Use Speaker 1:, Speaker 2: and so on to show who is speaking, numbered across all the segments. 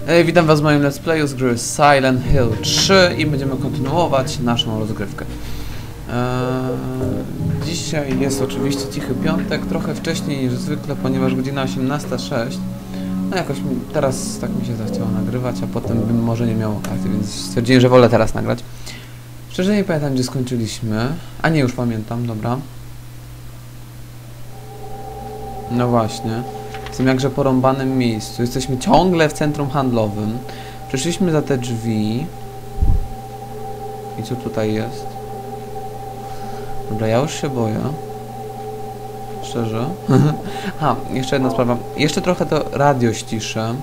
Speaker 1: Witam was w moim let's playu z gry Silent Hill 3 i będziemy kontynuować naszą rozgrywkę. Dzisiaj jest oczywiście cichy piątek, trochę wcześniej niż zwykle, ponieważ godzina 18:06. No jakoś teraz tak mi się zachciało nagrywać, a potem bym może nie miał okazji, więc stwierdziłem, że wolę teraz nagrać. Szczerze nie pamiętam, gdzie skończyliśmy. A nie, już pamiętam, dobra. No właśnie. W tym jakże porąbanym miejscu. Jesteśmy ciągle w centrum handlowym. Przeszliśmy za te drzwi. I co tutaj jest? Dobra, ja już się boję. Szczerze. A, jeszcze jedna sprawa. Jeszcze trochę to radio ściszę.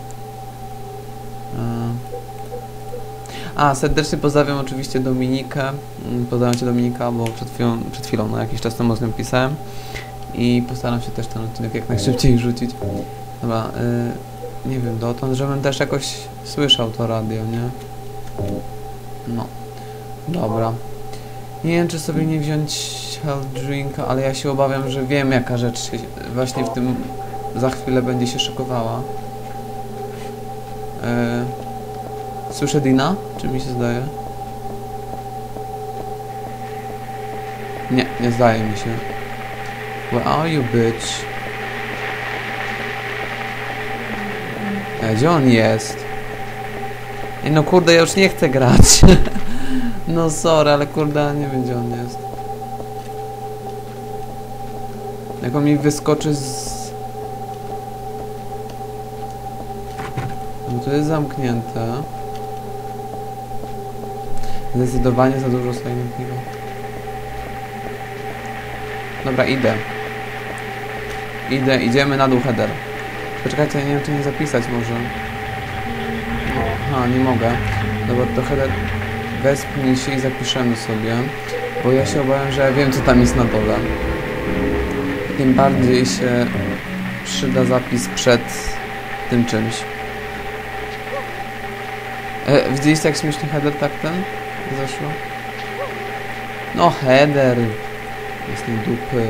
Speaker 1: Serdecznie pozdrawiam oczywiście Dominikę. Pozdrawiam Cię, Dominika, bo przed chwilą, no jakiś czas temu z nią pisałem. I postaram się też ten odcinek jak najszybciej rzucić. Dobra, nie wiem, dotąd, żebym też jakoś słyszał to radio, nie? No. Dobra. Nie wiem, czy sobie nie wziąć health drinka, ale ja się obawiam, że wiem, jaka rzecz się właśnie w tym za chwilę będzie się szykowała. Słyszę Dina? Czy mi się zdaje? Nie, nie zdaje mi się. Where are you, bitch? Gdzie on jest? Ej, no kurde, ja już nie chcę grać. No sorry, ale kurde, nie wiem, gdzie on jest. Jak on mi wyskoczy z... No to jest zamknięte. Zdecydowanie za dużo Silent Hill. Dobra, idziemy na dół, header. Poczekajcie, nie wiem, czy nie zapisać może. Aha, nie mogę. Dobra, to header wespnij się i zapiszemy sobie. Bo ja się obawiam, że ja wiem, co tam jest na dole. Tym bardziej się przyda zapis przed tym czymś. Widzieliście, jak śmiesznie header tak ten zeszło? No, header. Jest tej dupy.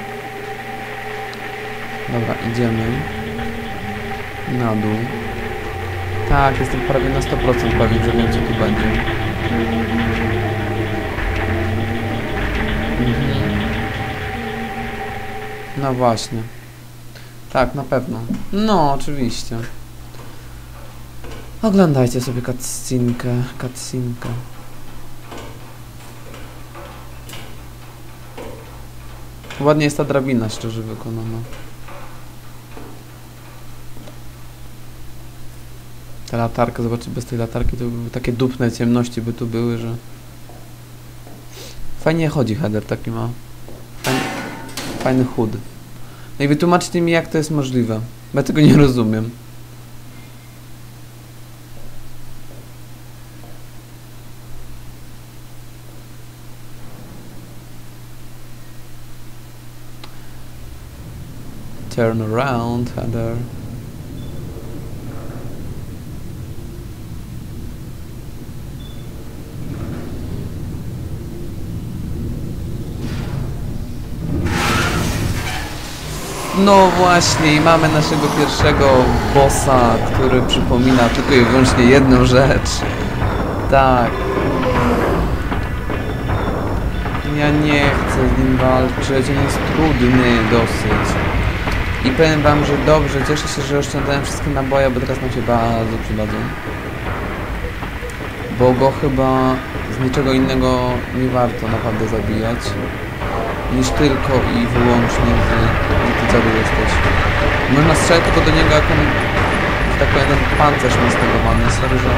Speaker 1: Dobra, idziemy na dół. Tak, jestem prawie na 100% pewien, że wiem, co tu będzie. No właśnie. Tak, na pewno. No, oczywiście. Oglądajcie sobie cutscenkę. Ładnie jest ta drabina, szczerze wykonana. Ta latarka, zobaczcie, bez tej latarki to by takie dupne ciemności by tu były, że... Fajnie chodzi header, taki ma... Fajny HUD. No i wytłumaczcie mi, jak to jest możliwe. Bo ja tego nie rozumiem. Turn around, header. No właśnie, i mamy naszego pierwszego bossa, który przypomina tylko i wyłącznie jedną rzecz. Tak. Ja nie chcę z nim walczyć, on jest trudny dosyć. I powiem wam, że dobrze, cieszę się, że oszczędzałem wszystkie naboje, bo teraz nam się bardzo przydadzą. Bo go chyba z niczego innego nie warto naprawdę zabijać, niż tylko i wyłącznie z ty jesteś. Można strzelać tylko do niego, jak on, tak powiem, ten pancerz ma stagowany. Sorry, że...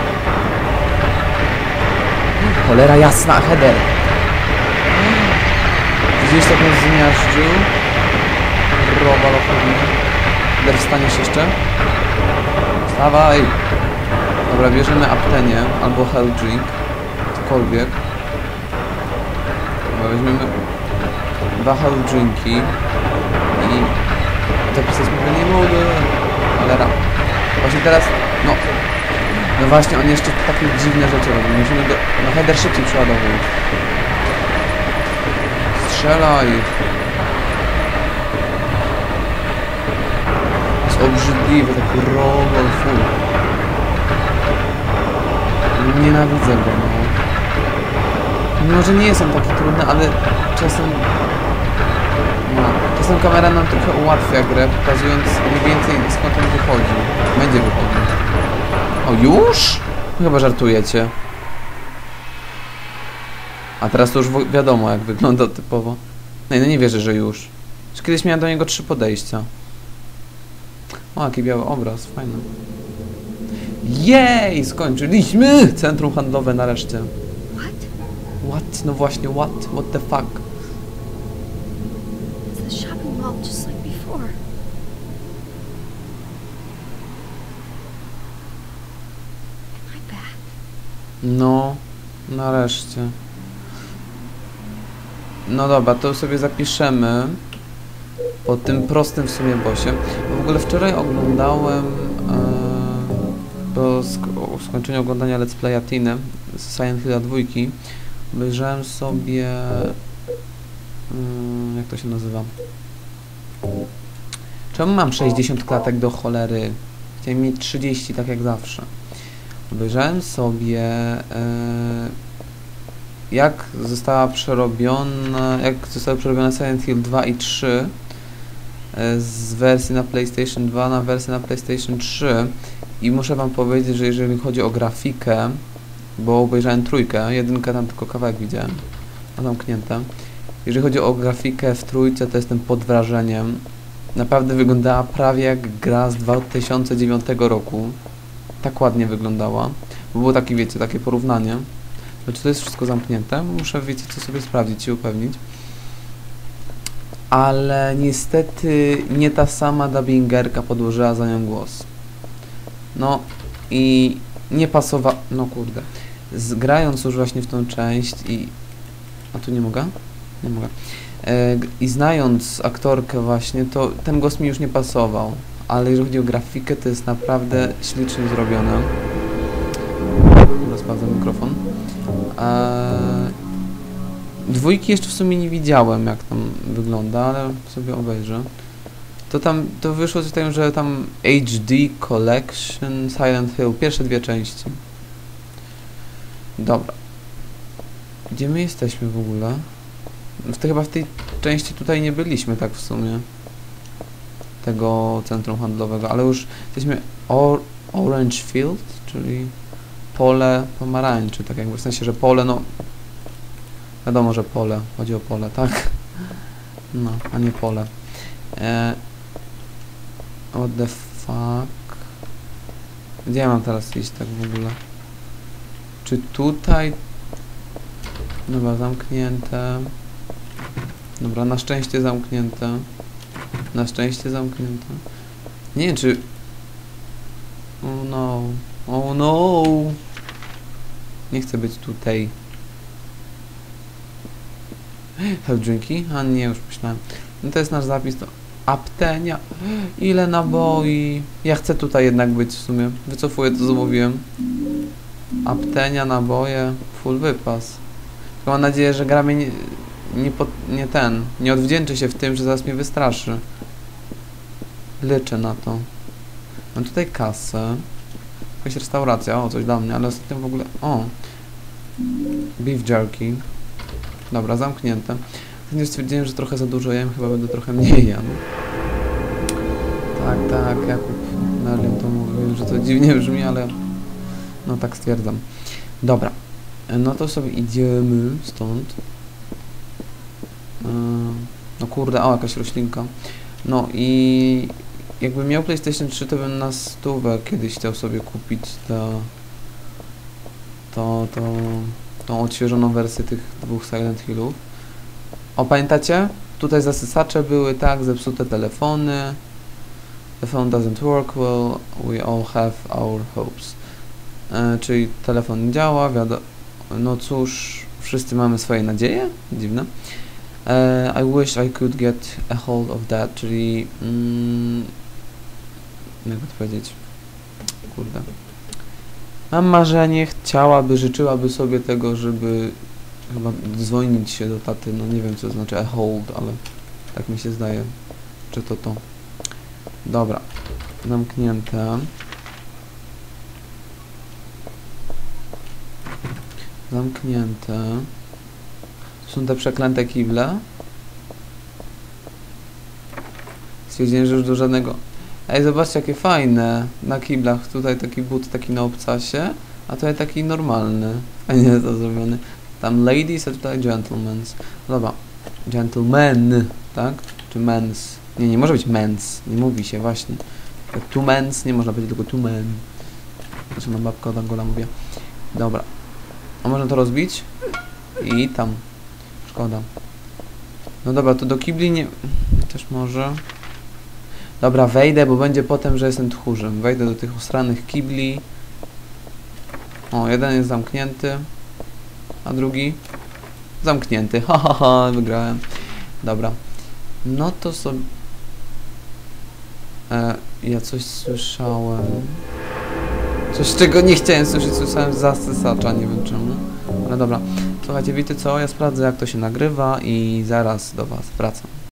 Speaker 1: Cholera jasna, header! Gdzieś tak on zmiażdżył. Robal ochotnie. Header, wstaniesz jeszcze? Wstawaj! Dobra, bierzemy aptenię albo health drink. Cokolwiek. Dobra, weźmiemy 2 health drinki. I zapisać mówię, nie mogę. Cholera. Właśnie teraz, no właśnie, on jeszcze takie dziwne rzeczy robi. Musimy go, no header szybciej przeładował. Strzelaj. Jest obrzydliwy, taki rower full. Nienawidzę go, no. Mimo, że nie jest on taki trudny, ale czasem... No, czasem kamera nam trochę ułatwia grę, pokazując mniej więcej skąd on wychodzi. Będzie wychodził. O, już? Chyba żartujecie. A teraz to już wiadomo, jak wygląda typowo. No nie wierzę, że już. Już kiedyś miałem do niego 3 podejścia. O, jaki biały obraz, fajny. Jej! Skończyliśmy! Centrum handlowe nareszcie. What? No właśnie, what? What the fuck?
Speaker 2: It's the shopping mall just like before. Am I back?
Speaker 1: No, nareszcie. No dobra, to sobie zapiszemy po tym prostym w sumie bossie. W ogóle wczoraj oglądałem po skończeniu oglądania Let's Playa Tiny z Silent Hilla 2 obejrzałem sobie jak to się nazywa? Czemu mam 60 klatek do cholery? Chciałem mieć 30, tak jak zawsze. Obejrzałem sobie jak zostały przerobione Silent Hill 2 i 3 z wersji na PlayStation 2 na wersję na PlayStation 3 i muszę wam powiedzieć, że jeżeli chodzi o grafikę, bo obejrzałem 3, 1 tam tylko kawałek widziałem, a zamknięte. Jeżeli chodzi o grafikę w 3, to jestem pod wrażeniem. Naprawdę wyglądała prawie jak gra z 2009 roku. Tak ładnie wyglądała. Bo było takie, wiecie, takie porównanie. Bo czy to jest wszystko zamknięte? Muszę, wiecie, co sobie sprawdzić i upewnić. Ale niestety nie ta sama dubbingerka podłożyła za nią głos. No i nie pasowa... No kurde. Grając już właśnie w tą część i... A tu nie mogę? Nie mogę. I znając aktorkę właśnie, to ten głos mi już nie pasował. Ale jeżeli chodzi o grafikę, to jest naprawdę ślicznie zrobione. Dobra, sprawdzam mikrofon. 2 jeszcze w sumie nie widziałem, jak tam wygląda, ale sobie obejrzę. To wyszło z tym, że tam HD Collection Silent Hill, pierwsze 2 części. Dobra. Gdzie my jesteśmy w ogóle? Chyba w tej części tutaj nie byliśmy tak w sumie. Tego centrum handlowego, ale już jesteśmy Orange Field, czyli pole pomarańczy, tak jakby w sensie, że pole, no wiadomo, że pole, chodzi o pole, tak? No, a nie pole. What the fuck? Gdzie ja mam teraz iść tak w ogóle? Czy tutaj? Dobra, zamknięte. Dobra, na szczęście zamknięte. Na szczęście zamknięte. Nie wiem, czy... Oh no. Oh no. Nie chcę być tutaj. Help drinki? A nie, już myślałem. No to jest nasz zapis, to... Aptenia. Ile naboi. Ja chcę tutaj jednak być w sumie. Wycofuję to, co mówiłem. Aptenia, naboje. Full wypas. Tylko mam nadzieję, że gra mnie nie odwdzięczy się w tym, że zaraz mnie wystraszy. Liczę na to. Mam tutaj kasę. Jakaś restauracja, o, coś dla mnie, ale ostatnio w ogóle... O! Beef jerky. Dobra, zamknięte. Ostatnio stwierdziłem, że trochę za dużo jem, chyba będę trochę mniej jadł. Tak, Jakub Merlin to mówił, że to dziwnie brzmi, ale... No tak stwierdzam. Dobra. No to sobie idziemy stąd. No kurde, o, jakaś roślinka. No i jakbym miał PlayStation 3, to bym na 100 kiedyś chciał sobie kupić tą odświeżoną wersję tych 2 Silent Hillów. O, pamiętacie? Tutaj zasysacze były, tak, zepsute telefony. The phone doesn't work well, we all have our hopes. Czyli telefon nie działa, no cóż, wszyscy mamy swoje nadzieje? Dziwne. I wish I could get a hold of that, czyli... jak to powiedzieć? Kurde. Mam marzenie, życzyłaby sobie tego, żeby chyba dzwonić się do taty, no nie wiem co to znaczy a hold, ale tak mi się zdaje, że to. Dobra. Zamknięte. Zamknięte. To są te przeklęte kible. Stwierdziłem, że już do żadnego... Ej, zobaczcie jakie fajne na kiblach. Tutaj taki but, taki na obcasie, a tutaj taki normalny. Fajnie to zrobiony. Tam ladies, a tutaj gentlemen's. Dobra. Gentlemen, tak? Czy men's? Nie, nie może być men's. Nie mówi się właśnie. Two men's, nie można powiedzieć tylko two men. Znaczy ma babka od Angola mówię. Dobra. A można to rozbić? I tam. Szkoda. No dobra, to do kibli nie... Też może... Dobra, wejdę, bo będzie potem, że jestem tchórzem. Wejdę do tych osranych kibli. O, jeden jest zamknięty. A drugi? Zamknięty. Ha, ha, ha, wygrałem. Dobra. No to sobie... ja coś słyszałem. Coś, czego nie chciałem słyszeć. Słyszałem zasysacza, nie wiem czemu. Ale dobra. Słuchajcie, wiecie co? Ja sprawdzę, jak to się nagrywa i zaraz do was wracam.